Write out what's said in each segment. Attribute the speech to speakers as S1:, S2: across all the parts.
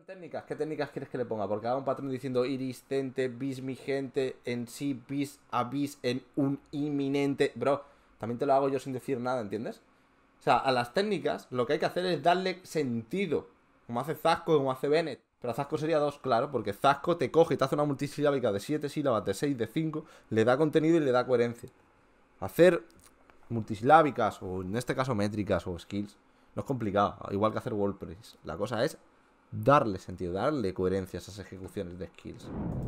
S1: Técnicas, ¿qué técnicas quieres que le ponga? Porque haga un patrón diciendo iris, tente, bis, mi gente, en sí, bis, avis, en un inminente. Bro, también te lo hago yo sin decir nada, ¿entiendes? O sea, a las técnicas lo que hay que hacer es darle sentido, como hace Zasco, como hace Bennett. Pero Zasco sería 2, claro, porque Zasco te coge y te hace una multisilábica de 7 sílabas, de 6, de 5, le da contenido y le da coherencia. Hacer multisilábicas, o en este caso métricas o skills, no es complicado, igual que hacer WordPress. La cosa es darle sentido, darle coherencia a esas ejecuciones de skills.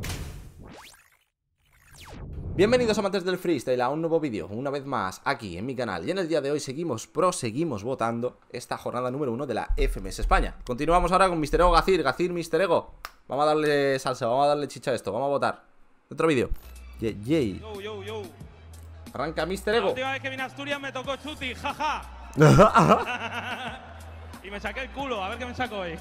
S1: Bienvenidos amantes del freestyle a un nuevo vídeo, una vez más aquí en mi canal. Y en el día de hoy seguimos votando esta jornada número 1 de la FMS España. Continuamos ahora con Mr. Ego Gazir, Mr. Ego. Vamos a darle salsa, vamos a darle chicha a esto, vamos a votar. Otro vídeo. Yay.
S2: Yo.
S1: Arranca Mr. Ego.
S2: La última vez que vine a Asturias me tocó Chuti, jaja. Y me saqué el culo, a ver qué me saco hoy.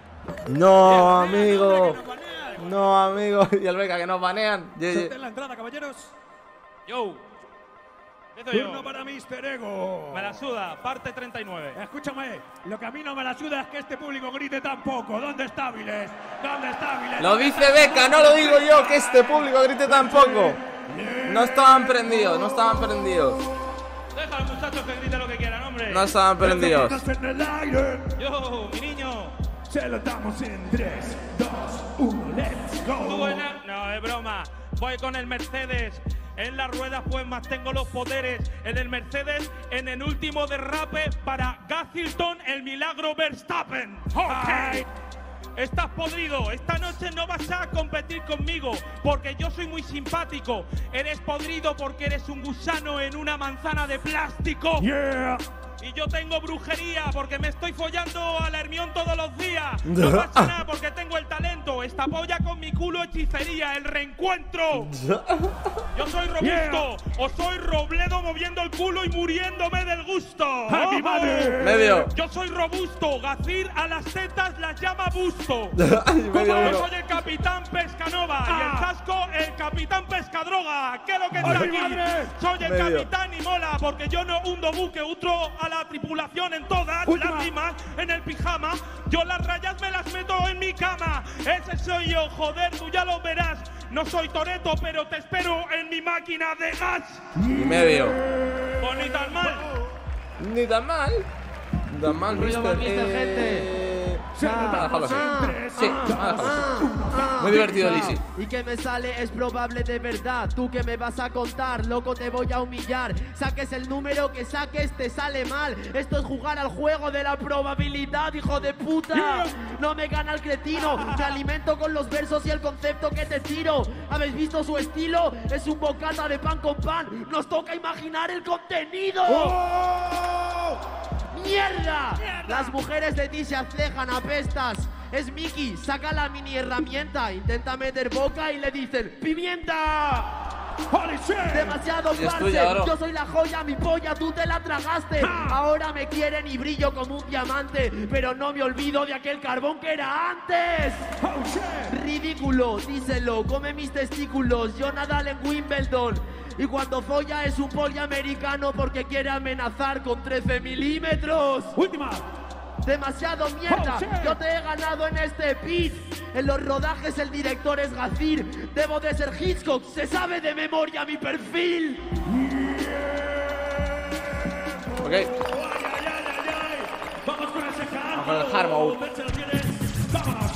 S1: No, amigo. No, amigo. Y el beca que nos banean.
S3: Suelten la entrada, caballeros.
S2: Yo. Empiezo yo.
S3: Turno para Mr. Ego.
S2: Me la suda, parte 39.
S3: Escúchame, lo que a mí no me la suda es que este público grite tampoco. ¿Dónde está Avilés? ¿Dónde está Avilés?
S1: Lo dice Beca, no lo digo yo, que este público grite tampoco. No estaban prendidos, no estaban prendidos.
S2: Deja a los muchachos que griten lo que quieran, hombre.
S1: No estaban prendidos.
S3: En el aire.
S2: Yo, mi niño.
S3: Se lo damos en 3, 2, 1, let's go.
S2: Tú no, es broma. Voy con el Mercedes. En las ruedas pues más tengo los poderes. En el Mercedes, en el último derrape para Gazilton, el milagro Verstappen.
S3: Ok.
S2: Estás podrido, esta noche no vas a competir conmigo porque yo soy muy simpático. Eres podrido porque eres un gusano en una manzana de plástico.
S3: Yeah.
S2: Y yo tengo brujería porque me estoy follando a la Hermión todos los días. No pasa nada porque tengo el talento. Esta polla con mi culo hechicería, el reencuentro. Yo soy robusto, o soy Robledo moviendo el culo y muriéndome del gusto.
S3: ¡Happy madre!
S1: Medio.
S2: Yo soy robusto, Gazir a las tetas las llama busto.
S1: Medio
S2: Yo
S1: uno.
S2: soy el capitán Pescanova y el Zasco el capitán Pescadroga. ¿Qué es lo que está
S3: ¡Ay,
S2: aquí?
S3: madre!
S2: Soy el
S1: Medio.
S2: capitán y mola porque yo no hundo buque, otro a la tripulación en todas
S3: Última.
S2: las rimas, en el pijama. Yo las rayas me las meto en mi cama. Ese soy yo, joder, tú ya lo verás. No soy Toretto, pero te espero en mi máquina de gas.
S1: Medio.
S2: Pues ni tan mal.
S1: Ni tan mal. Ni tan mal,
S4: Ruido
S1: mister.
S4: para mister, gente.
S1: Déjalo así. Sí, déjalo así. Muy divertido, Lisi.
S4: Y que me sale es probable de verdad. Tú que me vas a contar, loco, te voy a humillar. Saques el número que saques, te sale mal. Esto es jugar al juego de la probabilidad, hijo de puta. No me gana el cretino. Me alimento con los versos y el concepto que te tiro. ¿Habéis visto su estilo? Es un bocata de pan con pan. Nos toca imaginar el contenido. ¡Mierda! Las mujeres de ti se acejan, apestas. Es Mickey, saca la mini herramienta, intenta meter boca y le dicen ¡pimienta!
S3: Holy shit.
S4: Demasiado
S1: Y es
S4: farce,
S1: tuya, bro.
S4: yo soy la joya, mi polla, tú te la tragaste. Ahora me quieren y brillo como un diamante, pero no me olvido de aquel carbón que era antes.
S3: Oh shit.
S4: Ridículo, díselo, come mis testículos, yo Nadal en Wimbledon. Y cuando folla es un poliamericano porque quiere amenazar con 13 milímetros.
S3: Última.
S4: Demasiado mierda,
S3: Oh, sí.
S4: yo te he ganado en este beat. En los rodajes el director es Gazir. Debo de ser Hitchcock, se sabe de memoria mi perfil.
S1: Ok.
S3: Ay. Vamos con ese
S1: Vamos con el hard mode.
S3: Vete, lo tienes. Vámonos.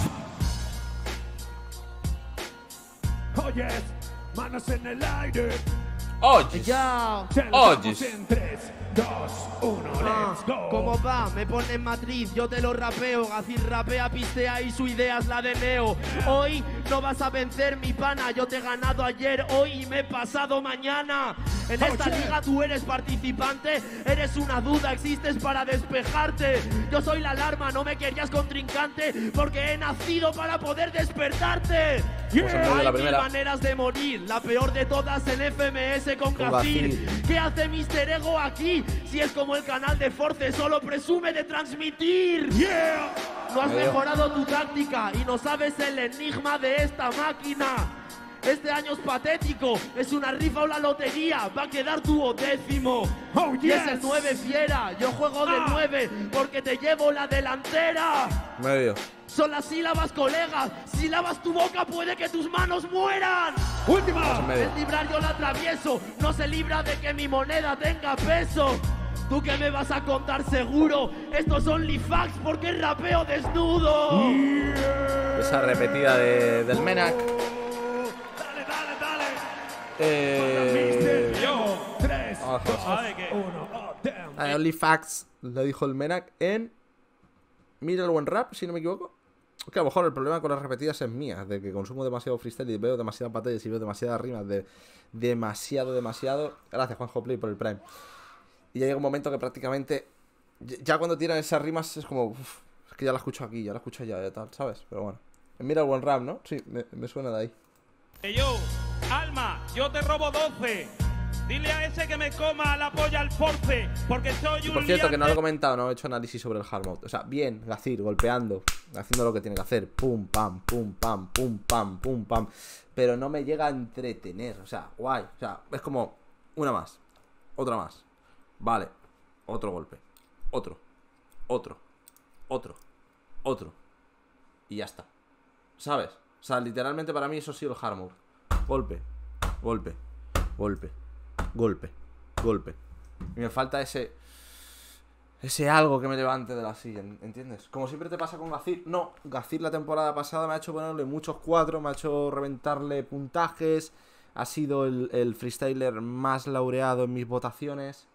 S3: Oyes, manos en el aire.
S1: Oye.
S4: Ya.
S3: Se lo
S1: Oyes.
S3: damos en 3, 2, 1, let's go.
S4: ¿Cómo va? Me pone en matriz, yo te lo rapeo. Gazir rapea, pistea y su idea es la de Neo. Hoy no vas a vencer mi pana. Yo te he ganado ayer, hoy y me he pasado mañana. En esta liga tú eres participante. Eres una duda, existes para despejarte. Yo soy la alarma, no me querías contrincante porque he nacido para poder despertarte.
S1: Vamos en medio de la
S4: Hay mil
S1: primera.
S4: maneras de morir. La peor de todas el FMS con
S1: Con
S4: Gazir.
S1: Gazir.
S4: ¿Qué hace Mr. Ego aquí? Si es como el canal de Force, solo presume de transmitir.
S3: Yeah.
S4: No has
S1: Medio.
S4: mejorado tu táctica y no sabes el enigma de esta máquina. Este año es patético, es una rifa o la lotería, va a quedar 12º.
S3: Oh,
S4: Y es
S3: yes.
S4: el 9 fiera, yo juego de 9 porque te llevo la delantera.
S1: Medio.
S4: Son las sílabas, colegas, sílabas tu boca, puede que tus manos mueran.
S3: Última.
S1: Medio.
S4: Es librar yo la atravieso, no se libra de que mi moneda tenga peso. ¿Tú qué me vas a contar seguro? Estos son only facts porque rapeo desnudo.
S1: Esa repetida del Menak.
S3: Dale, dale, dale.
S2: Yo.
S3: 3,
S1: Ojo.
S3: 2,
S2: Ay, que-
S3: 1. Oh, damn.
S1: Only Facts, lo dijo el Menak en Middle One Rap, si no me equivoco. Que a lo mejor el problema con las repetidas es mía, de que consumo demasiado freestyle y veo demasiadas batallas y veo demasiadas rimas de demasiado. Gracias, Juanjo Play, por el Prime. Y ya llega un momento que prácticamente, ya cuando tiran esas rimas es como, uff, es que ya la escucho aquí, ya la escucho allá, ya tal, ¿sabes? Pero bueno. En Middle One Rap, ¿no? Sí, me suena de ahí.
S2: Yo, Alma, yo te robo 12. Dile a ese que me coma la polla al force, porque soy
S1: Y
S2: un
S1: por cierto, que no lo he
S2: liante.
S1: comentado, no he hecho análisis sobre el hard mode. O sea, bien, Gazir, golpeando, haciendo lo que tiene que hacer. Pum, pam, pum, pam, pum, pam, pum, pam. Pero no me llega a entretener. O sea, guay. O sea, es como una más, otra más. Vale, otro golpe. Otro. Y ya está. ¿Sabes? O sea, literalmente para mí eso ha sido el hard mode. Golpe. Y me falta ese algo que me levante de la silla, ¿entiendes? Como siempre te pasa con Gazir. No, Gazir la temporada pasada me ha hecho ponerle muchos 4, me ha hecho reventarle puntajes. Ha sido el freestyler más laureado en mis votaciones.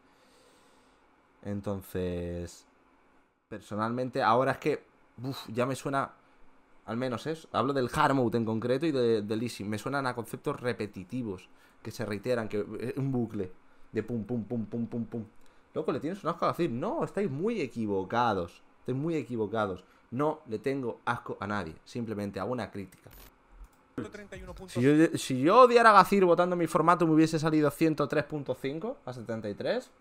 S1: Entonces, personalmente, ahora es que ya me suena, al menos hablo del hard mode en concreto y del easy. Me suenan a conceptos repetitivos que se reiteran, que un bucle de pum, pum, pum, pum, pum, pum. Loco, le tienes un asco a decir, no, estáis muy equivocados. No le tengo asco a nadie, simplemente hago una crítica. Si yo odiara a Gazir votando mi formato, me hubiese salido 103.5 a 73.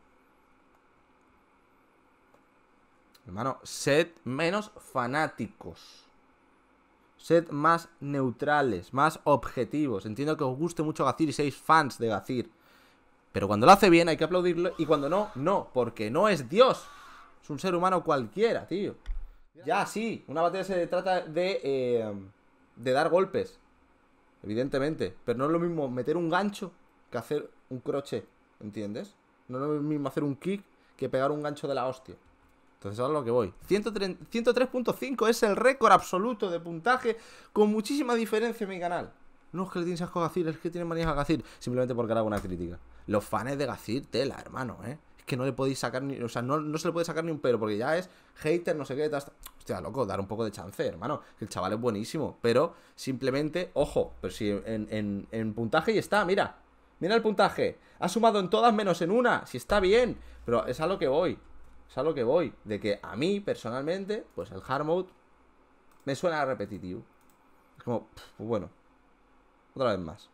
S1: Hermano, sed menos fanáticos. Sed más neutrales, más objetivos. Entiendo que os guste mucho Gazir y seáis fans de Gazir. Pero cuando lo hace bien hay que aplaudirlo. Y cuando no, no. Porque no es Dios. Es un ser humano cualquiera, tío. Ya, sí. Una batalla se trata de dar golpes. Evidentemente. Pero no es lo mismo meter un gancho que hacer un crochet. ¿Entiendes? No es lo mismo hacer un kick que pegar un gancho de la hostia. Entonces ahora lo que voy. 103.5 es el récord absoluto de puntaje con muchísima diferencia en mi canal. No es que le tienes asco a Gazir, es que tienes manías a Gazir. Simplemente porque le hago una crítica. Los fans de Gazir, tela, hermano, Es que no le podéis sacar ni... O sea, no se le puede sacar ni un pero, porque ya es hater, no sé qué. Hostia, loco, dar un poco de chance, hermano. El chaval es buenísimo. Pero simplemente, ojo, pero si en puntaje y está, mira. Mira el puntaje. Ha sumado en todas menos en una. Si está bien. Pero es a lo que voy. De que a mí, personalmente, pues el hard mode me suena repetitivo. Es como, pues bueno. Una vez más.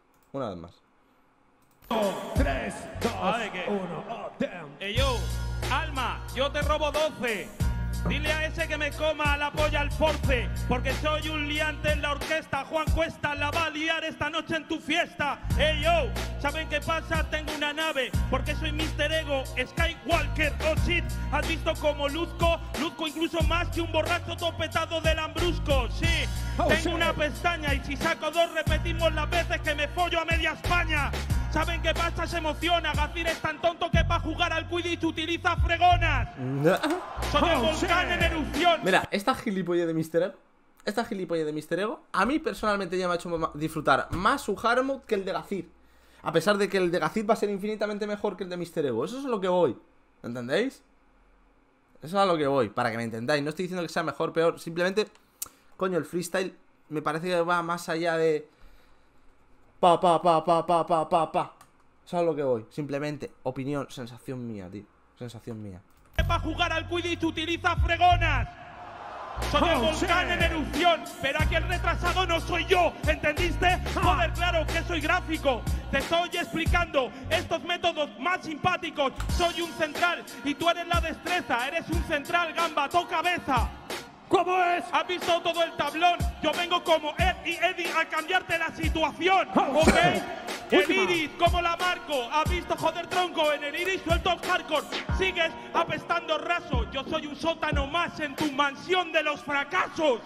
S3: 3, 2,
S2: Ay, que-
S3: 1. Oh, damn.
S2: Yo, Alma, yo te robo 12. Dile a ese que me coma la polla al force, porque soy un liante en la orquesta. Juan Cuesta la va a liar esta noche en tu fiesta. Yo, ¿saben qué pasa? Tengo una nave, porque soy Mr. Ego, Skywalker, oh shit. ¿Has visto cómo luzco? Luzco incluso más que un borracho topetado del Lambrusco. Sí,
S3: Oh,
S2: tengo
S3: shit.
S2: una pestaña y si saco 2 repetimos las veces que me follo a media España. ¿Saben qué pasa? Se emociona. Gazir es tan tonto que para jugar al Quidditch utiliza fregonas. Soy el
S3: Oh,
S2: volcán
S3: shit.
S2: en erupción.
S1: Mira, esta gilipollez de Mr. Ego, a mí personalmente ya me ha hecho disfrutar más su hard mode que el de Gazir. A pesar de que el de Gazir va a ser infinitamente mejor que el de Mr. Ego. Eso es a lo que voy. ¿Entendéis? Eso es a lo que voy, para que me entendáis. No estoy diciendo que sea mejor, peor. Simplemente, coño, el freestyle me parece que va más allá de... Pa. Eso es a lo que voy. Simplemente, opinión, sensación mía, tío. Sensación mía.
S2: Para jugar al Quidditch utiliza fregonas. Soy el
S3: Oh,
S2: volcán
S3: shit.
S2: en erupción, pero aquí el retrasado no soy yo, ¿entendiste? Joder, claro que soy gráfico. Te estoy explicando estos métodos más simpáticos. Soy un central y tú eres la destreza. Eres un central, gamba, to cabeza.
S3: ¿Cómo es?
S2: ¿Has visto todo el tablón? Yo vengo como Ed y Eddie a cambiarte la situación,
S3: Oh,
S2: ¿ok? En
S3: Última.
S2: Iris, como la marco. ¿Has visto, joder, tronco? En el Iris suelto el hardcore. Sigues apestando raso. Yo soy un sótano más en tu mansión de los fracasos.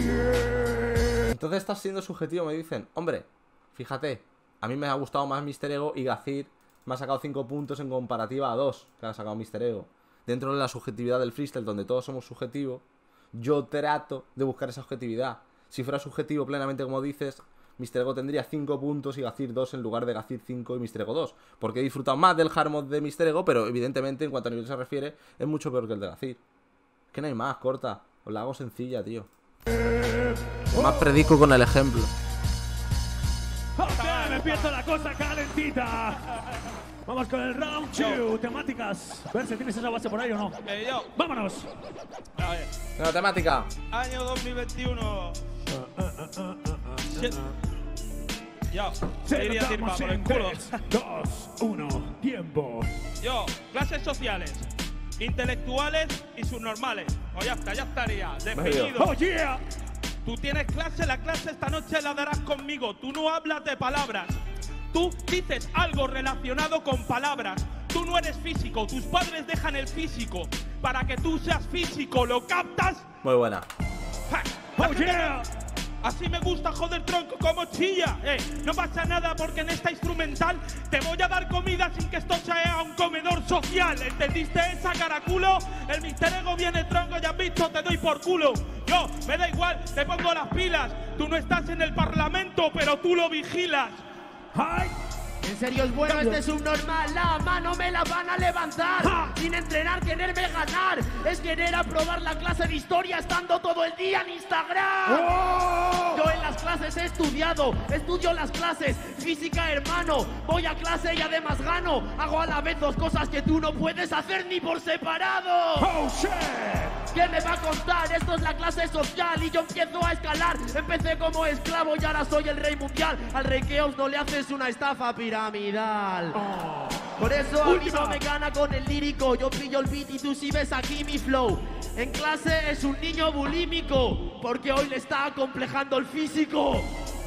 S1: Entonces estás siendo subjetivo, me dicen. Hombre, fíjate, a mí me ha gustado más Mr. Ego y Gazir me ha sacado 5 puntos en comparativa a 2 que ha sacado Mr. Ego. Dentro de la subjetividad del freestyle, donde todos somos subjetivos, yo trato de buscar esa objetividad. Si fuera subjetivo plenamente como dices, Mr. Ego tendría 5 puntos y Gazir 2 en lugar de Gazir 5 y Mr. Ego 2. Porque he disfrutado más del hard mode de Mr. Ego, pero evidentemente en cuanto a nivel se refiere, es mucho peor que el de Gazir. Es que no hay más, corta. Os la hago sencilla, tío. Más predico con el ejemplo.
S3: Ok, empieza la cosa calentita. Vamos con el round 2. Temáticas. A ver si tienes esa base por ahí o no.
S2: Yo,
S3: Vámonos.
S2: a ver,
S1: Bueno, temática.
S2: año 2021. Shit. Yo,
S3: Se
S2: iría
S3: lo
S2: a
S3: damos
S2: por el
S3: en
S2: culo.
S3: 3, 2, 1. Tiempo.
S2: Yo, clases sociales, intelectuales y subnormales. O ya está, ya estaría. Definido.
S3: Oh, yeah.
S2: Tú tienes clase, la clase esta noche la darás conmigo. Tú no hablas de palabras. Tú dices algo relacionado con palabras. Tú no eres físico, tus padres dejan el físico para que tú seas físico. ¿Lo captas?
S1: Muy buena.
S2: ¡Ja!
S3: Oh, yeah.
S2: Así me gusta, joder, tronco, como chilla. No pasa nada porque en esta instrumental te voy a dar comida sin que esto sea un comedor social. ¿Entendiste esa, caraculo? El Mr. Ego viene, tronco, ya has visto, te doy por culo. Yo, me da igual, te pongo las pilas. Tú no estás en el parlamento, pero tú lo vigilas.
S3: Ay.
S4: En serio es bueno este subnormal, la mano me la van a levantar.
S3: ¡Ja!
S4: Sin entrenar, quererme ganar. Es querer aprobar la clase de historia estando todo el día en Instagram.
S3: Oh.
S4: Yo en las clases he estudiado, estudio las clases. Física, hermano, voy a clase y además gano. Hago a la vez dos cosas que tú no puedes hacer ni por separado.
S3: Oh, shit.
S4: ¿Quién me va a contar? Esto es la clase social y yo empiezo a escalar. Empecé como esclavo y ahora soy el rey mundial. Al rey Keops no le haces una estafa piramidal.
S3: Oh.
S4: Por eso a mí
S3: Última.
S4: no me gana con el lírico. Yo pillo el beat y tú sí ves aquí mi flow. En clase es un niño bulímico, porque hoy le está acomplejando el físico.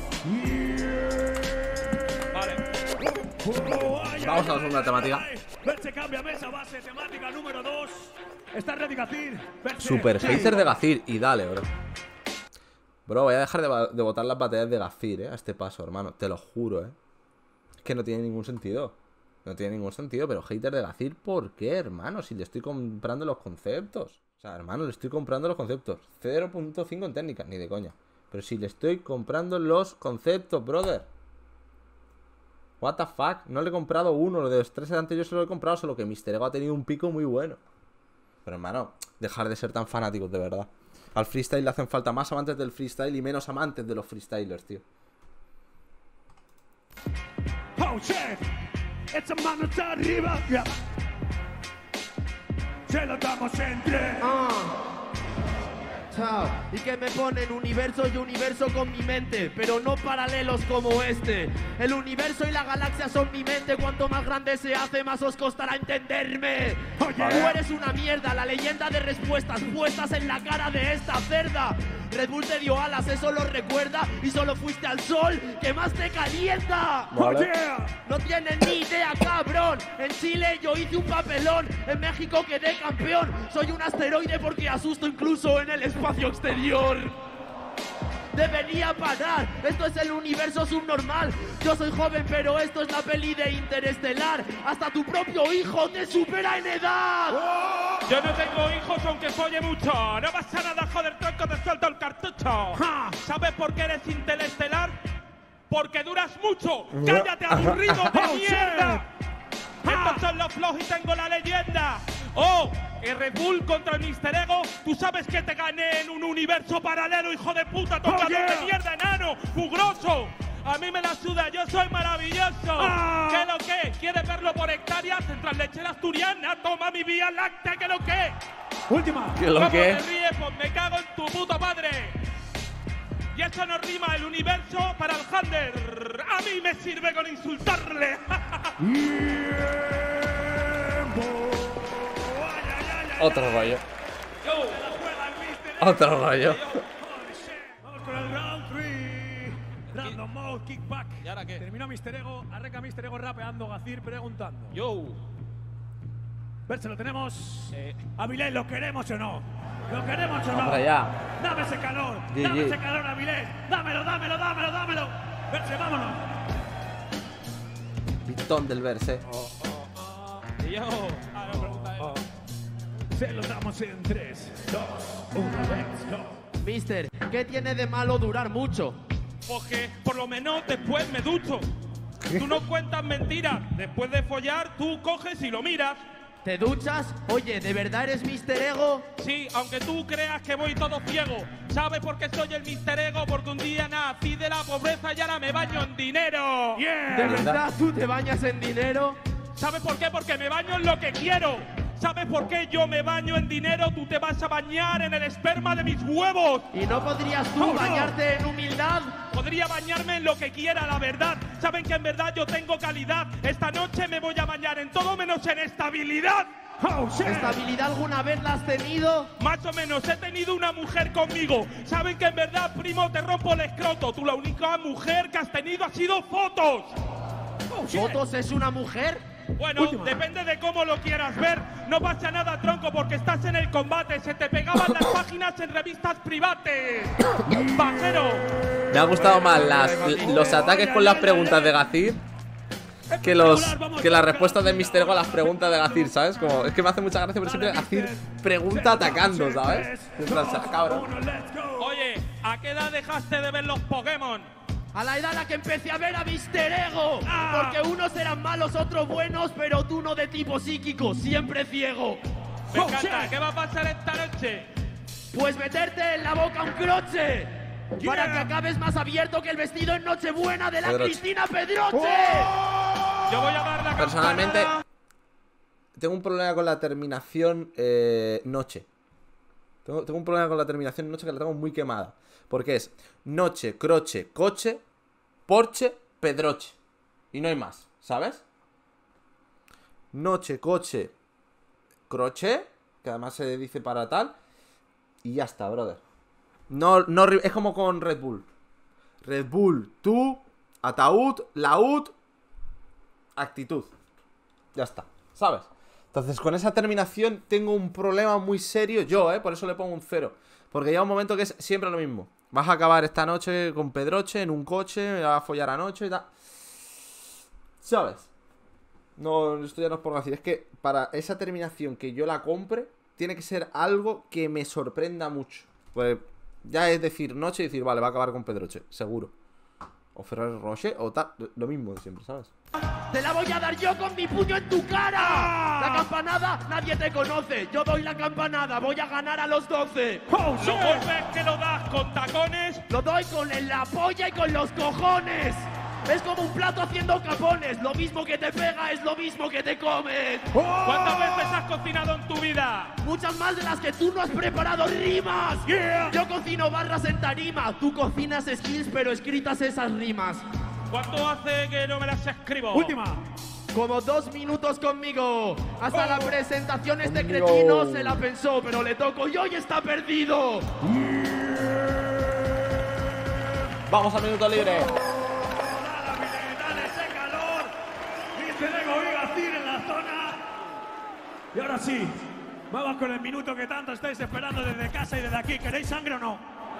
S2: Vale.
S3: Oh, ay,
S1: Vamos
S3: ay,
S1: a la segunda
S3: ay,
S1: temática.
S3: ay. Verse cambia mesa, base, temática número 2. Está ready, Gazir. Verse.
S1: Super
S3: Sí.
S1: hater de Gazir. Y dale, bro. Bro, voy a dejar de botar las batallas de Gazir, a este paso, hermano. Te lo juro, Es que no tiene ningún sentido. No tiene ningún sentido, pero hater de Gazir, ¿por qué, hermano? Si le estoy comprando los conceptos. O sea, hermano, le estoy comprando los conceptos. 0.5 en técnica, ni de coña. Pero si le estoy comprando los conceptos, brother. What the fuck. No le he comprado uno. Lo de los 3 anteriores se lo he comprado, solo que Mr. Ego ha tenido un pico muy bueno. Pero, hermano, dejar de ser tan fanáticos, de verdad. Al freestyle le hacen falta más amantes del freestyle y menos amantes de los freestylers, tío.
S3: Oh, shit. It's a mano arriba. Yeah. Se lo damos en 3.
S4: Chao. Y que me ponen universo y universo con mi mente, pero no paralelos como este. El universo y la galaxia son mi mente. Cuanto más grande se hace, más os costará entenderme.
S3: Oye.
S4: Tú eres una mierda, la leyenda de respuestas puestas en la cara de esta cerda. Red Bull te dio alas, eso lo recuerda, y solo fuiste al sol que más te calienta.
S3: Oh,
S1: Vale.
S3: yeah.
S4: No tienen ni idea, cabrón. En Chile yo hice un papelón. En México quedé campeón. Soy un asteroide porque asusto incluso en el espacio exterior. Debería parar, esto es el universo subnormal. Yo soy joven, pero esto es la peli de Interestelar. Hasta tu propio hijo te supera en edad.
S2: Yo no tengo hijos aunque folle mucho. No pasa nada, joder, tronco, te suelto el cartucho.
S3: Ja.
S2: ¿Sabes por qué eres interestelar? Porque duras mucho. ¡Cállate, aburrido de
S3: Oh,
S2: mierda!
S3: shit.
S2: Estos son los flows y tengo la leyenda. Oh, Red Bull contra el Mr. Ego. Tú sabes que te gané en un universo paralelo, hijo de puta, tocador
S3: yeah.
S2: de mierda, enano, mugroso. A mí me la suda, yo soy maravilloso. ¿Qué lo que? ¿Quieres verlo por hectáreas? Central Lechera Asturiana, toma mi vía láctea, ¿qué lo que?
S3: Última.
S1: ¿Qué lo
S2: ¿Cómo
S1: que?
S2: te ríes? Pues me cago en tu puta madre. Y eso no rima el universo para el Hander. A mí me sirve con insultarle.
S3: Tiempo. Ay, ay, ay, ay,
S1: Otro rollo.
S2: Yo.
S3: la juega el Mr.
S1: Otro rollo.
S3: Vamos con el round 3. Random mode, kickback.
S2: ¿Y ahora qué?
S3: Terminó Mr. Ego, arranca Mr. Ego rapeando, Gazir preguntando.
S2: Yo.
S3: Verse, lo tenemos. Avilés, ¿lo queremos o no? ¿Lo queremos o no?
S1: Hombre, ya.
S3: Dame ese calor,
S1: GG.
S3: dame ese calor, Avilés. Dámelo, dámelo, dámelo, dámelo. Verse, vámonos.
S1: Pistón del verse.
S2: Y yo. Ah, no, pregunta él.
S3: Se lo damos en 3, 2, 1, let's go.
S4: Mister, ¿qué tiene de malo durar mucho?
S2: Porque por lo menos después me ducho. Tú no cuentas mentiras. Después de follar, tú coges y lo miras.
S4: ¿Te duchas? Oye, ¿de verdad eres Mr. Ego?
S2: Sí, aunque tú creas que voy todo ciego. ¿Sabes por qué soy el Mr. Ego? Porque un día nací de la pobreza y ahora me baño en dinero.
S4: ¿De
S3: Yeah.
S4: verdad tú te bañas en dinero?
S2: ¿Sabes por qué? Porque me baño en lo que quiero. ¿Sabes por qué yo me baño en dinero? Tú te vas a bañar en el esperma de mis huevos.
S4: ¿Y no podrías tú
S3: Oh, no.
S4: bañarte en humildad?
S2: Podría bañarme en lo que quiera, la verdad. Saben que en verdad yo tengo calidad. Esta noche me voy a bañar en todo menos en estabilidad.
S3: Oh, shit.
S4: ¿Estabilidad alguna vez la has tenido?
S2: Más o menos, he tenido una mujer conmigo. Saben que en verdad, primo, te rompo el escroto. Tú la única mujer que has tenido ha sido fotos.
S3: Oh, shit.
S4: ¿Fotos es una mujer?
S2: Bueno,
S3: Última.
S2: depende de cómo lo quieras ver. No pasa nada, tronco, porque estás en el combate. Se te pegaban las páginas en revistas privates. ¡Pajero!
S1: Me ha gustado más los ataques con las preguntas de Gazir que las respuestas de Mr. Ego a las preguntas de Gazir, ¿sabes? Como, es que me hace mucha gracia, pero siempre Gazir pregunta atacando, ¿sabes? Mientras, cabrón.
S2: Oye, ¿a qué edad dejaste de ver los Pokémon?
S4: A la edad a la que empecé a ver a Mr. Ego. Porque unos eran malos, otros buenos, pero tú no de tipo psíquico, siempre ciego.
S2: Me
S3: Oh,
S2: encanta.
S3: shit.
S2: ¿Qué va a pasar esta noche?
S4: Pues meterte en la boca un croche. Para que acabes más abierto que el vestido en Nochebuena de la
S1: Pedroche.
S4: Cristina Pedroche.
S2: Yo voy a dar la
S1: Personalmente,
S2: campanada.
S1: tengo un problema con la terminación noche. Tengo un problema con la terminación noche que la tengo muy quemada. Porque es noche, croche, coche, porche, pedroche. Y no hay más, ¿sabes? Noche, coche, croche, que además se dice para tal. Y ya está, brother. No, es como con Red Bull. Red Bull, tú, ataúd, laúd, actitud. Ya está, ¿sabes? Entonces con esa terminación tengo un problema muy serio yo, por eso le pongo un 0. Porque llega un momento que es siempre lo mismo. Vas a acabar esta noche con Pedroche en un coche, me vas a follar anoche y tal. ¿Sabes? No, esto ya no es por decir. Es que para esa terminación que yo la compre, tiene que ser algo que me sorprenda mucho. Pues ya es decir noche y decir, vale, va a acabar con Pedroche, seguro. O Ferrero Rocher, o tal, lo mismo de siempre, ¿sabes?
S4: Te la voy a dar yo con mi puño en tu cara. La campanada, nadie te conoce. Yo doy la campanada, voy a ganar a los 12.
S3: Oh,
S2: Los
S3: shit.
S2: golpes que lo das con tacones.
S4: Lo doy con la polla y con los cojones. Es como un plato haciendo capones. Lo mismo que te pega es lo mismo que te comes.
S2: ¿Cuántas veces has cocinado en tu vida?
S4: Muchas más de las que tú no has preparado rimas.
S3: Yeah.
S4: Yo cocino barras en tarima. Tú cocinas skills pero escritas esas rimas.
S2: ¿Cuánto hace que no me las escribo?
S3: Última.
S4: Como 2 minutos conmigo. Hasta la presentación este
S1: Conmigo.
S4: cretino se la pensó, pero le toco yo y está perdido.
S1: Vamos al minuto libre.
S3: Dale ese calor. Mr. Ego y Gazir en la zona. Y ahora sí, vamos con el minuto que tanto estáis esperando desde casa y desde aquí. ¿Queréis sangre o no?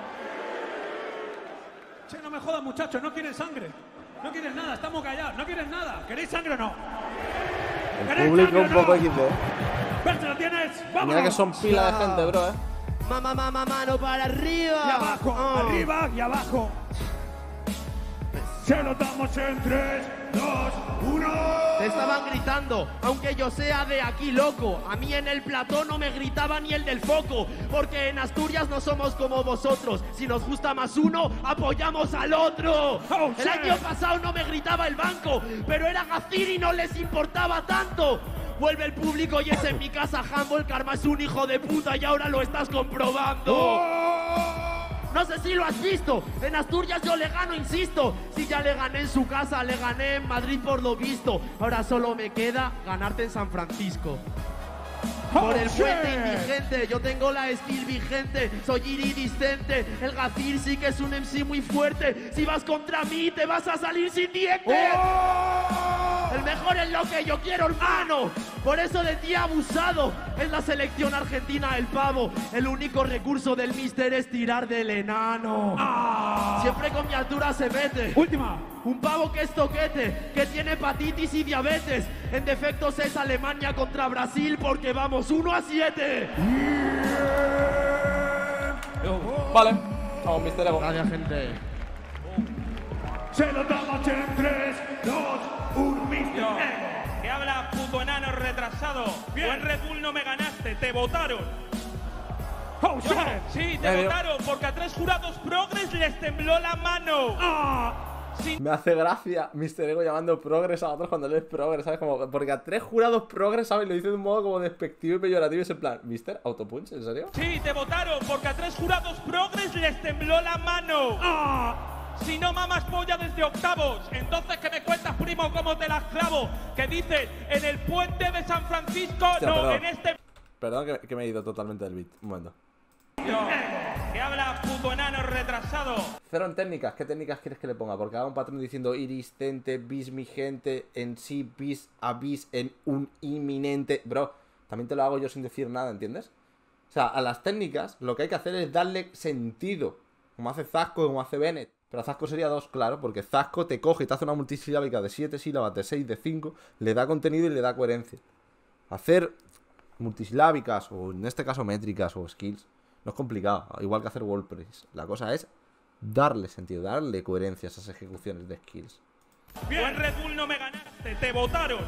S3: Che, no me jodas, muchachos, no quieren sangre. No quieren nada, estamos callados. No quieren nada. ¿Queréis sangre o no?
S1: El
S3: ¿Queréis
S1: público
S3: sangre o
S1: un poco
S3: no?
S1: XD.
S3: Berce, ¿lo tienes? ¡Vámonos!
S1: Mira que son pila de gente, bro,
S4: Mano para arriba.
S3: Y abajo, arriba y abajo. Se lo damos en 3, 2, 1.
S4: Te estaban gritando, aunque yo sea de aquí loco. A mí en el plató no me gritaba ni el del foco. Porque en Asturias no somos como vosotros. Si nos gusta más uno, apoyamos al otro.
S3: Oh,
S4: El
S3: shit.
S4: año pasado no me gritaba el banco, pero era Gazir y no les importaba tanto. Vuelve el público y es en mi casa Jambo. El karma es un hijo de puta y ahora lo estás comprobando. No sé si lo has visto, en Asturias yo le gano, insisto. Si ya le gané en su casa, le gané en Madrid por lo visto. Ahora solo me queda ganarte en San Francisco. Por el puente indigente, yo tengo la skill vigente. Soy iridiscente, el Gazir sí que es un MC muy fuerte. Si vas contra mí te vas a salir sin dientes. El mejor es lo que yo quiero, hermano. Por eso de ti he abusado. Es la selección argentina el pavo. El único recurso del mister es tirar del enano. Siempre con mi altura se mete.
S3: Última.
S4: Un pavo que es toquete, que tiene hepatitis y diabetes. En defectos es Alemania contra Brasil porque vamos 1-7.
S1: Vale, vamos, Mister Ego.
S4: Gracias, gente.
S3: Se lo damos en 3, 2, 1, Mister
S2: Yo,
S3: Ego.
S2: ¿qué habla, puto enano retrasado?
S3: Bien.
S2: Tú en Red Bull no me ganaste, te votaron.
S3: Oh,
S2: Yo,
S3: shit.
S2: sí, te
S1: Dios.
S2: votaron porque a 3 jurados progres les tembló la mano.
S1: Me hace gracia Mister Ego llamando progres a otros cuando lees progres, ¿sabes? Como, porque a 3 jurados progres, ¿sabes? Lo dice de un modo como despectivo y peyorativo. Es en plan, ¿Mister Autopunch? ¿En serio?
S2: Sí, te votaron porque a 3 jurados progres les tembló la mano. Si no mamas polla desde octavos, entonces que me cuentas, primo, cómo te las clavo. Que dicen en el puente de San Francisco,
S1: Hostia,
S2: no,
S1: perdón.
S2: en este.
S1: Perdón que me he ido totalmente del beat. Un momento.
S2: Yo, ¿qué habla, puto enano retrasado?
S1: Cero en técnicas. ¿Qué técnicas quieres que le ponga? Porque haga un patrón diciendo iriscente, bis mi gente, en sí, bis a bis, en un inminente. Bro, también te lo hago yo sin decir nada, ¿entiendes? O sea, a las técnicas lo que hay que hacer es darle sentido. Como hace Zasco, como hace Bennett. Pero Zasco sería 2, claro, porque Zasco te coge y te hace una multisilábica de 7 sílabas, de 6, de 5, le da contenido y le da coherencia. Hacer multisilábicas, o en este caso métricas o skills, no es complicado, igual que hacer WordPress. La cosa es darle sentido, darle coherencia a esas ejecuciones de skills.
S2: Tú en Red Bull no me ganaste, te votaron.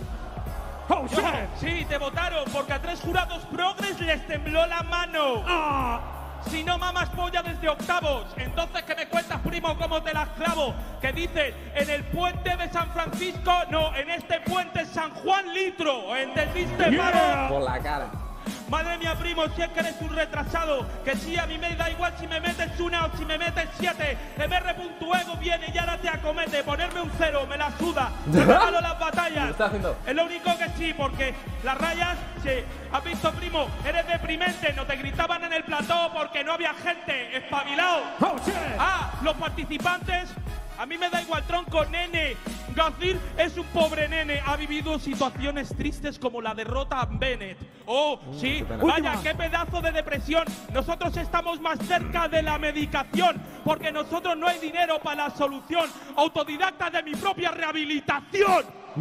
S3: Oh,
S2: Yo,
S3: shit.
S2: sí, te votaron porque a 3 jurados progres les tembló la mano. Si no mamas polla desde octavos, entonces que me cuentas, primo, cómo te las clavo. Que dicen en el puente de San Francisco, no, en este puente es San Juan Litro. ¿Entendiste, pavo?
S1: Por la cara.
S2: Madre mía, primo, si es que eres un retrasado. Que sí, a mí me da igual si me metes 1 o si me metes 7. MR.ego viene y ahora te acomete. Ponerme un 0, me la suda. Me regalo las batallas.
S1: ¿Qué estás haciendo?
S2: Es lo único que sí, porque las rayas, sí. ¿Has visto, primo? Eres deprimente. No te gritaban en el plató porque no había gente. Espabilado.
S3: Oh, shit.
S2: Los participantes, a mí me da igual, tronco, nene. Gazir es un pobre nene. Ha vivido situaciones tristes como la derrota a Bennett. Oh, sí,
S1: qué pena.
S2: vaya,
S3: Última.
S2: qué pedazo de depresión. Nosotros estamos más cerca de la medicación, porque nosotros no hay dinero para la solución. Autodidacta de mi propia rehabilitación.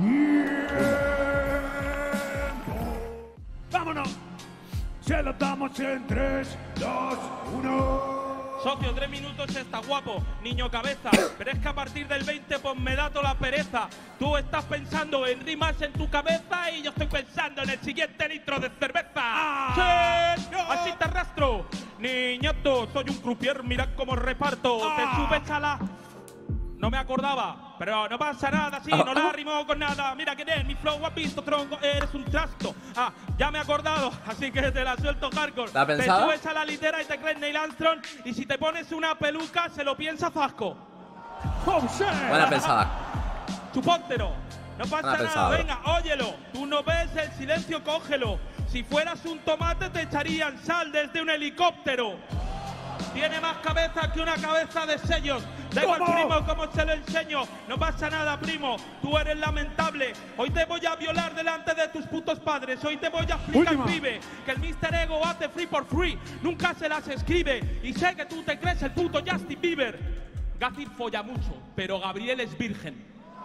S3: Vámonos. Se lo damos en 3, 2, 1.
S2: Socio, 3 minutos está guapo, niño cabeza. Pero es que a partir del 20 pues me da toda la pereza. Tú estás pensando en rimas en tu cabeza y yo estoy pensando en el siguiente litro de cerveza. ¡Sí! Así te arrastro. Niñato, soy un croupier, mirad cómo reparto. Te subes a la... No me acordaba, pero no pasa nada, sí, no la rimo con nada. Mira que es mi flow, has visto, tronco, eres un trasto. Ya me he acordado, así que te la suelto hardcore.
S1: ¿La
S2: Te
S1: pensaba?
S2: subes a la litera y te crees Neil Armstrong, y si te pones una peluca, se lo piensa Zasco.
S3: Oh, shit.
S1: Buena pensada.
S2: Chupóptero, no pasa
S1: Buena
S2: nada,
S1: pensada, bro.
S2: venga, óyelo. Tú no ves el silencio, cógelo. Si fueras un tomate, te echarían sal desde un helicóptero. Tiene más cabeza que una cabeza de sellos. Da igual,
S3: ¿Cómo?
S2: primo, cómo se lo enseño. No pasa nada, primo. Tú eres lamentable. Hoy te voy a violar delante de tus putos padres. Hoy te voy a explicar,
S3: Última.
S2: pibe, que el Mister Ego hace free por free. Nunca se las escribe. Y sé que tú te crees el puto Justin Bieber. Gazir folla mucho, pero Gabriel es virgen.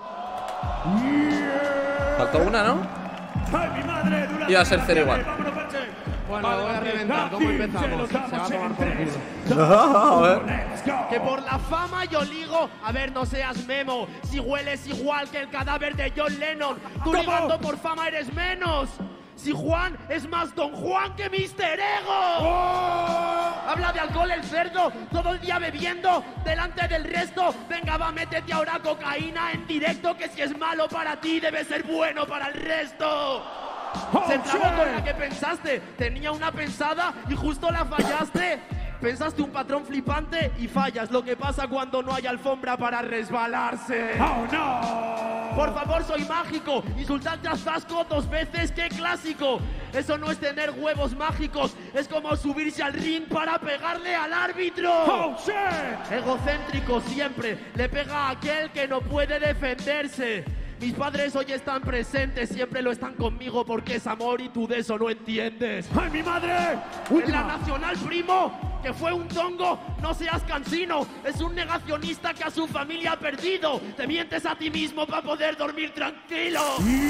S1: Faltó una, ¿no?
S3: Ay, mi madre, durante
S1: Iba a ser
S3: la
S1: 0 igual.
S3: tarde. Vámonos, Peche.
S4: Bueno, lo voy a reventar. ¿Cómo empezamos? Se va a tomar por culo.
S1: A ver.
S3: Let's go.
S4: Que por la fama yo ligo, a ver, no seas memo. Si hueles igual que el cadáver de John Lennon, tú
S3: ¿Cómo?
S4: ligando por fama eres menos. Si Juan es más Don Juan que Mister Ego. Habla de alcohol el cerdo, todo el día bebiendo delante del resto. Venga, va, métete ahora cocaína en directo, que si es malo para ti debe ser bueno para el resto. Se trabó con la que pensaste, tenía una pensada y justo la fallaste. Pensaste un patrón flipante y fallas, lo que pasa cuando no hay alfombra para resbalarse.
S3: Oh, no.
S4: Por favor, soy mágico. Insultante a Zasco 2 veces, qué clásico. Eso no es tener huevos mágicos, es como subirse al ring para pegarle al árbitro.
S3: ¡Oh, shit!
S4: Egocéntrico siempre, le pega a aquel que no puede defenderse. Mis padres hoy están presentes, siempre lo están conmigo porque es amor y tú de eso no entiendes.
S3: ¡Ay, mi madre!
S4: En la nacional, primo, que fue un tongo, no seas cansino. Es un negacionista que a su familia ha perdido. Te mientes a ti mismo para poder dormir tranquilo.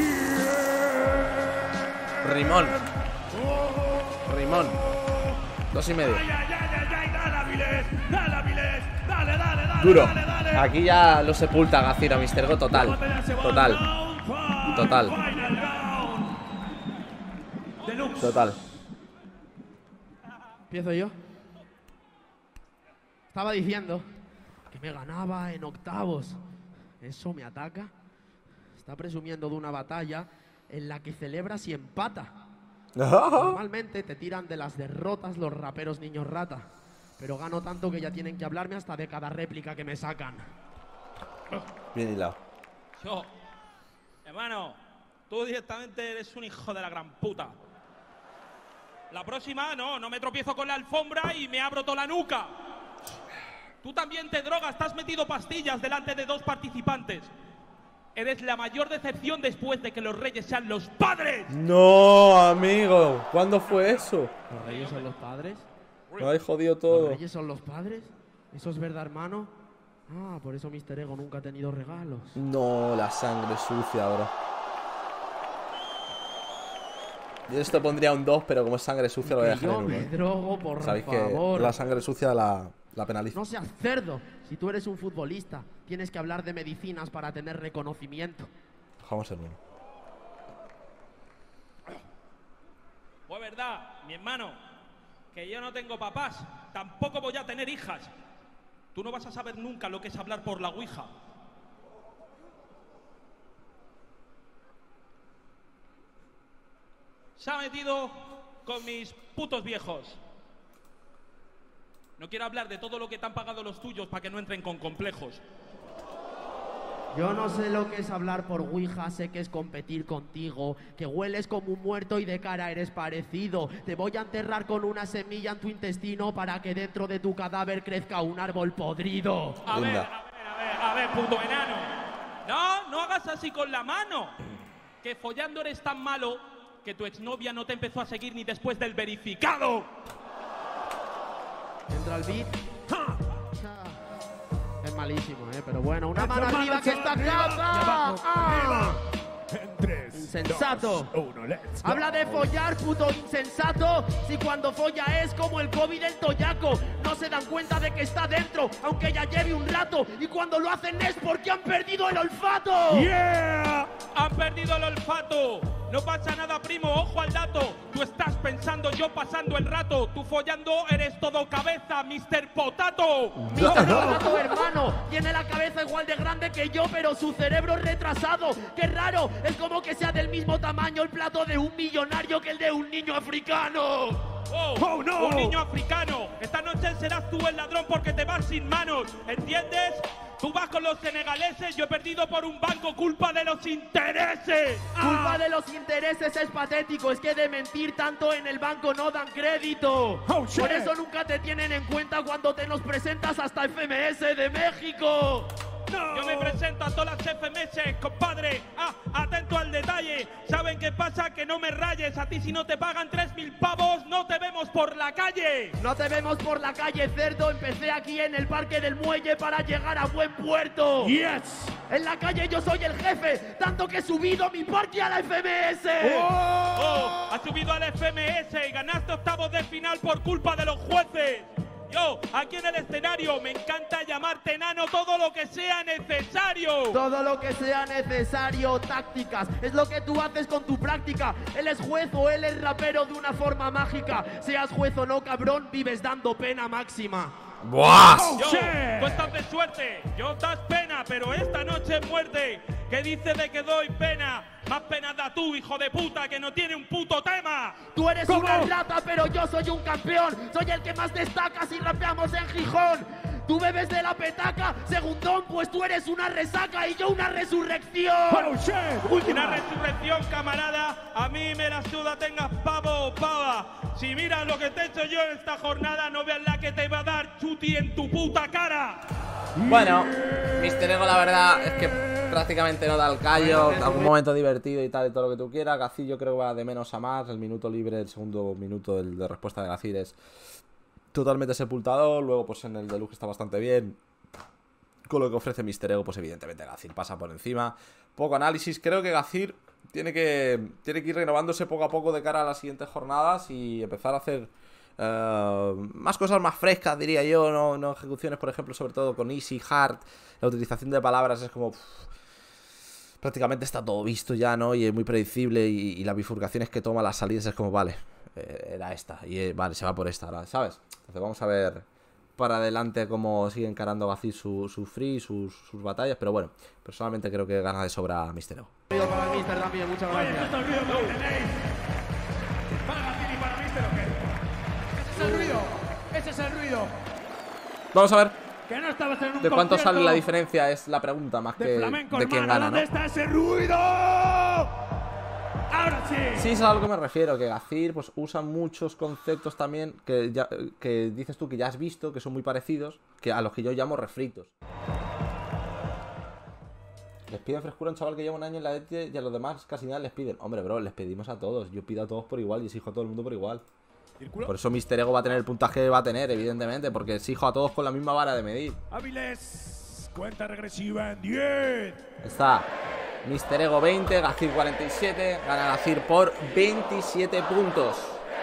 S1: Rimón. Rimón. 2,5.
S3: ¡Ay, ay, ay, ay, ay! ¡Dale, Avilés! ¡Dale, Avilés! ¡Dale, dale, dale!
S1: Duro.
S3: Dale, dale.
S1: Aquí ya lo sepulta Gaciro, Mr. Go total. Total. Total.
S3: Final round. Deluxe.
S1: Total.
S4: Empiezo yo. Estaba diciendo que me ganaba en octavos. ¿Eso me ataca? Está presumiendo de una batalla en la que celebras y empata. Normalmente te tiran de las derrotas los raperos niños rata. Pero gano tanto que ya tienen que hablarme hasta de cada réplica que me sacan.
S1: Bien hilado.
S2: Yo, hermano, tú directamente eres un hijo de la gran puta. La próxima, no me tropiezo con la alfombra y me abro toda la nuca. Tú también te drogas, estás metido pastillas delante de 2 participantes. Eres la mayor decepción después de que los reyes sean los padres.
S1: No, amigo. ¿Cuándo fue eso?
S4: ¿Los reyes son los padres?
S1: Me habéis jodido
S4: ¿Los
S1: todo.
S4: reyes son los padres? ¿Eso es verdad, hermano? Ah, por eso Mr. Ego nunca ha tenido regalos.
S1: No, la sangre sucia, bro. Yo esto pondría un 2, pero como es sangre sucia lo voy a
S4: Que
S1: dejar
S4: yo
S1: en 1.
S4: me drogo, por
S1: Sabéis
S4: favor.
S1: que la sangre sucia la penaliza.
S4: No seas cerdo. Si tú eres un futbolista, tienes que hablar de medicinas para tener reconocimiento.
S1: Dejamos el 1.
S2: Pues verdad, mi hermano, que yo no tengo papás, tampoco voy a tener hijas. Tú no vas a saber nunca lo que es hablar por la ouija. Se ha metido con mis putos viejos. No quiero hablar de todo lo que te han pagado los tuyos para que no entren con complejos.
S4: Yo no sé lo que es hablar por ouija, sé que es competir contigo, que hueles como un muerto y de cara eres parecido. Te voy a enterrar con una semilla en tu intestino para que dentro de tu cadáver crezca un árbol podrido.
S2: A ver, puto enano. No hagas así con la mano. Que follando eres tan malo que tu exnovia no te empezó a seguir ni después del verificado.
S4: Entra el beat. Es malísimo, pero bueno, una mano arriba que está acá. Insensato. Habla de follar, puto insensato. Si cuando folla es como el COVID del toyaco. No se dan cuenta de que está dentro, aunque ya lleve un rato. Y cuando lo hacen es porque han perdido el olfato.
S2: ¡Yeah! Han perdido el olfato. No pasa nada, primo, ojo al dato. Tú estás pensando, yo pasando el rato. Tú follando eres todo cabeza, Mr. Potato.
S4: Mr. Potato, hermano, tiene la cabeza igual de grande que yo, pero su cerebro es retrasado. ¡Qué raro! Es como que sea del mismo tamaño el plato de un millonario que el de un niño africano.
S2: ¡Oh, no! Un niño africano. Esta noche serás tú el ladrón porque te vas sin manos. ¿Entiendes? Tú vas con los senegaleses, yo he perdido por un banco, culpa de los intereses.
S4: Culpa de los intereses es patético, es que de mentir tanto en el banco no dan crédito. Por eso nunca te tienen en cuenta cuando te nos presentas hasta FMS de México.
S2: No. Yo me presento a todas las FMS, compadre. Atento al detalle. ¿Saben qué pasa? Que no me rayes. A ti si no te pagan 3.000 pavos, no te vemos por la calle.
S4: No te vemos por la calle, cerdo. Empecé aquí en el Parque del Muelle para llegar a buen puerto.
S3: Yes.
S4: En la calle yo soy el jefe, tanto que he subido mi parque a la FMS.
S2: Has subido a la FMS y ganaste octavos de final por culpa de los jueces. Yo, aquí en el escenario, me encanta llamarte enano todo lo que sea necesario.
S4: Todo lo que sea necesario, tácticas, es lo que tú haces con tu práctica. Él es juez o él es rapero de una forma mágica. Seas juez o no, cabrón, vives dando pena máxima.
S1: ¡Buah!
S2: Yo, tú estás de suerte, yo das pena, pero esta noche es muerte. ¿Qué dice de que doy pena? Más pena da tú, hijo de puta, que no tiene un puto tema.
S4: Tú eres una rata, pero yo soy un campeón. Soy el que más destaca si rapeamos en Gijón. Tú bebes de la petaca, segundón, pues tú eres una resaca y yo una resurrección.
S3: Oh, shit.
S2: Una resurrección, camarada. A mí me la suda, tengas pavo o pava. Si miras lo que te he hecho yo en esta jornada, no veas la que te va a dar Chuti en tu puta cara.
S1: Bueno, Mr. Ego la verdad es que prácticamente no da el callo. Algún momento divertido y tal y todo lo que tú quieras. Gazir yo creo que va de menos a más. El minuto libre, el segundo minuto de respuesta de Gazir es totalmente sepultado. Luego pues en el deluxe está bastante bien. Con lo que ofrece Mr. Ego pues evidentemente Gazir pasa por encima. Poco análisis, creo que Gazir tiene que ir renovándose poco a poco de cara a las siguientes jornadas y empezar a hacer más cosas más frescas, diría yo, no ejecuciones, por ejemplo, sobre todo con easy, hard. La utilización de palabras es como prácticamente está todo visto ya, ¿no? Y es muy predecible y las bifurcaciones que toma, las salidas es como, vale, era esta y vale, se va por esta ahora, ¿sabes? Entonces vamos a ver para adelante cómo sigue encarando Gazir su free, sus batallas, pero bueno, personalmente creo que gana de sobra a Mr. Ego.
S4: Para el Mister también, muchas
S3: Oye,
S4: gracias.
S3: ¿esto es el ruido que tenéis? ¿Para Gazir y para Mister o qué? Ese es el ruido. Ese es el ruido.
S1: Vamos a ver
S3: Que no estabas en un
S1: de cuánto
S3: concierto
S1: sale la diferencia, es la pregunta más que
S3: de flamenco,
S1: de quién
S3: hermano.
S1: gana, ¿no?
S3: ¿Dónde está ese ruido? Ahora sí.
S1: Sí, es a lo que me refiero, que Gazir pues usa muchos conceptos también que dices tú que ya has visto, que son muy parecidos, que a los que yo llamo refritos. Les piden frescura a un chaval que lleva un año en la ETE y a los demás casi nada les piden. Hombre, bro, les pedimos a todos. Yo pido a todos por igual y exijo a todo el mundo por igual.
S3: Círculo.
S1: Por eso Mr. Ego va a tener el puntaje que va a tener, evidentemente, porque exijo a todos con la misma vara de medir.
S3: Hábiles. Cuenta regresiva en 10.
S1: Está Mr. Ego 20, Gazir 47, gana Gazir por 27 puntos.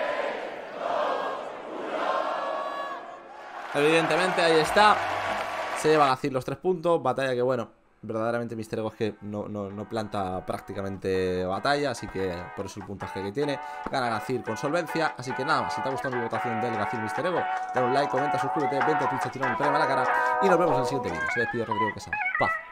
S1: Evidentemente, ahí está. Se lleva Gazir los 3 puntos, batalla que bueno, verdaderamente Mr. Ego es que no planta prácticamente batalla, así que por eso el puntaje que tiene. Gana Gazir con solvencia, así que nada más, si te ha gustado mi votación del Gazir Mr. Ego, dale un like, comenta, suscríbete, vente a Twitch, tira un premio a la cara y nos vemos en el siguiente vídeo. Se despide Rodrigo Quesada. Paz.